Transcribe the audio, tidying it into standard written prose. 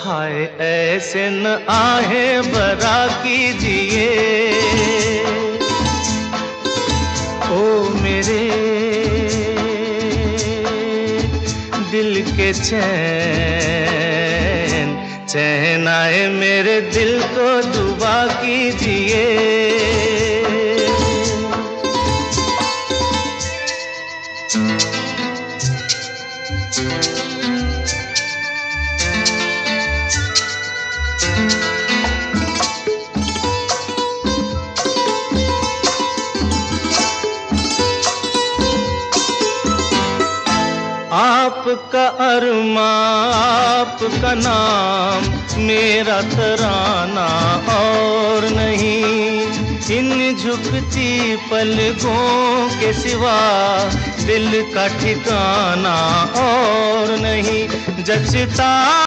हाय ऐसे न आहें भरा कीजिए ओ मेरे दिल के चैन, चैन आए मेरे दिल को दुआ कीजिए। आपका अरमा आपका नाम मेरा तराना और नहीं, इन झुकती पलकों के सिवा दिल का ठिकाना और नहीं। जचता